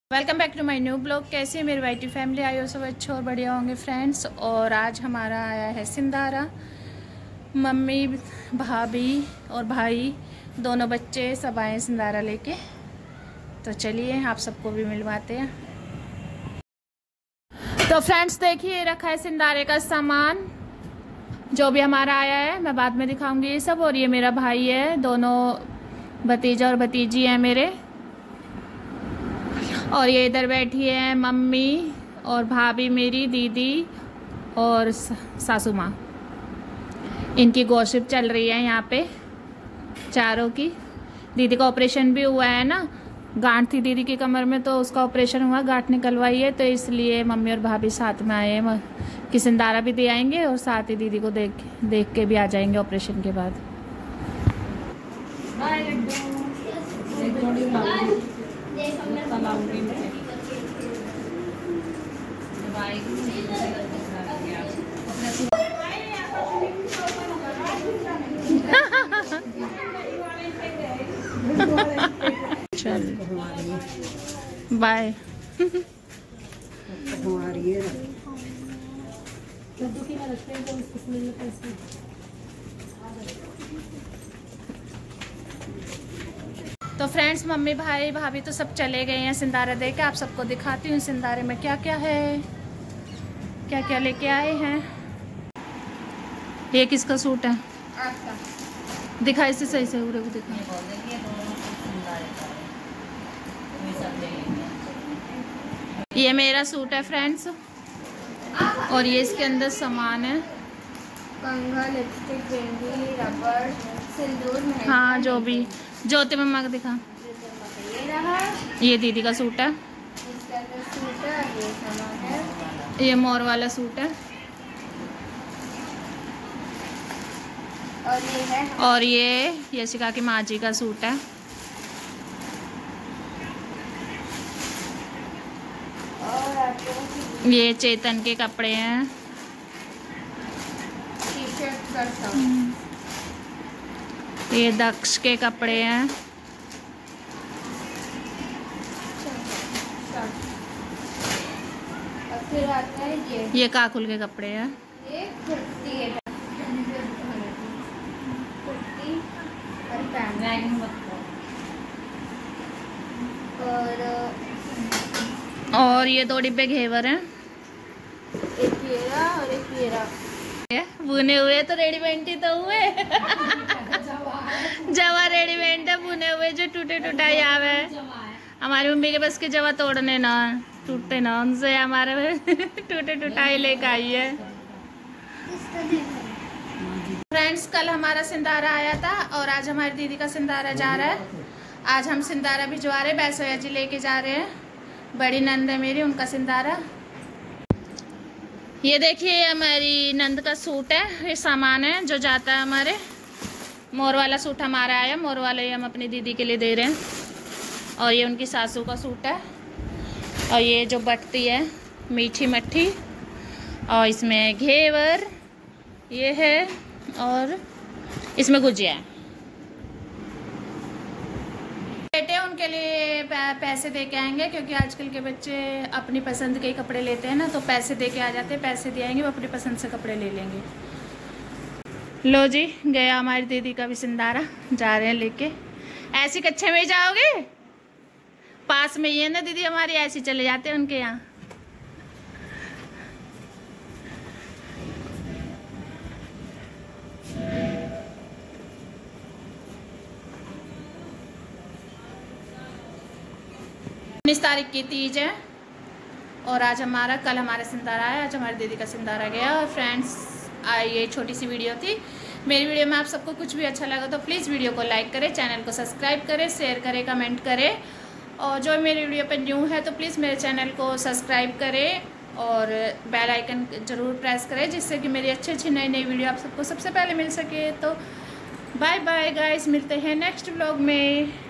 Welcome back to my new blog. कैसे है मेरी वाइटी फैमिली? आई हो सब अच्छे और बढ़िया होंगे फ्रेंड्स। और आज हमारा आया है सिंधारा। मम्मी, भाभी और भाई, दोनों बच्चे सब आए सिंधारा लेके। तो चलिए आप सबको भी मिलवाते हैं। तो फ्रेंड्स देखिए, रखा है सिंधारे का सामान जो भी हमारा आया है। मैं बाद में दिखाऊंगी ये सब। और ये मेरा भाई है, दोनों भतीजा और भतीजी हैं मेरे। और ये इधर बैठी है मम्मी और भाभी मेरी, दीदी और सासू माँ। इनकी गॉसिप चल रही है यहाँ पे चारों की। दीदी का ऑपरेशन भी हुआ है ना, गांठ थी दीदी की कमर में, तो उसका ऑपरेशन हुआ, गांठ निकलवाई है। तो इसलिए मम्मी और भाभी साथ में आए हैं कि सिंधारा भी दे आएंगे और साथ ही दीदी को देख के भी आ जाएंगे ऑपरेशन के बाद। बाय। तो फ्रेंड्स मम्मी भाई भाभी तो सब चले गए हैं सिंधारा दे के। आप सबको दिखाती हूँ सिंधारे में क्या क्या है, क्या क्या लेके आए हैं। ये किसका सूट है? दिखा इसे सही से, उरे को दिखा। ये मेरा सूट है फ्रेंड्स। और ये इसके अंदर सामान है, कंघा, लिपस्टिक, बिंदी, रबड़, सिंदूर, मेहंदी। हाँ जो भी। ज्योति मम्मा को दिखा। ये रहा, ये दीदी का सूट है। इसके अंदर सूट है, ये सामान है। ये मोर वाला सूट है। और ये है, और ये यशिका की माँ जी का सूट है। और आपको ये चेतन के कपड़े हैं। T-shirt, shirt. ये दक्ष के कपड़े हैं। और फिर आता है ये काकुल के कपड़े हैं। ये कुर्ती है, कुर्ती और पैंट। और ये 2 डिब्बे घेवर हैं। एक ये रहा और एक ये रहा। बुने हुए तो रेडीमेड ही तो हुए। जवा रेडीमेड है, बुने हुए जो टूटे टूटाई आवे। हमारी मम्मी के बस के जवा तोड़ने ना, टूटते ना, उनसे हमारे टूटे टूटाई लेके आई है। फ्रेंड्स कल हमारा सिंधारा आया था और आज हमारी दीदी का सिंधारा जा रहा है। आज हम सिंधारा भिजवा रहे, बैसोया जी लेके जा रहे हैं। बड़ी नंद है मेरी, उनका सिंधारा। ये देखिए हमारी नंद का सूट है, ये सामान है जो जाता है हमारे। मोर वाला सूट हमारा आया, मोर वाला ही हम अपनी दीदी के लिए दे रहे हैं। और ये उनकी सासू का सूट है। और ये जो बटती है मीठी मट्ठी, और इसमें घेवर ये है, और इसमें गुजिया है। बेटे उनके लिए पैसे दे के आएंगे, क्योंकि आजकल के बच्चे अपनी पसंद के ही कपड़े लेते हैं ना, तो पैसे दे के आ जाते हैं। पैसे दे आएंगे, वो अपनी पसंद से कपड़े ले लेंगे। लो जी, गया हमारी दीदी का भी सिंधारा, जा रहे हैं लेके। ऐसी कच्चे में ही जाओगे? पास में ही है ना दीदी हमारी, ऐसे चले जाते हैं उनके यहाँ। इस तारीख की तीज है और आज कल हमारा सिंधारा आया, आज हमारी दीदी का सिंधारा गया। और फ्रेंड्स ये छोटी सी वीडियो थी। मेरी वीडियो में आप सबको कुछ भी अच्छा लगा तो प्लीज़ वीडियो को लाइक करें, चैनल को सब्सक्राइब करें, शेयर करें, कमेंट करें। और जो मेरी वीडियो पर न्यू है तो प्लीज़ मेरे चैनल को सब्सक्राइब करें और बेल आइकन ज़रूर प्रेस करें, जिससे कि मेरी अच्छी नई नई वीडियो आप सबको सबसे पहले मिल सके। तो बाय बाय गाइस, मिलते हैं नेक्स्ट व्लॉग में।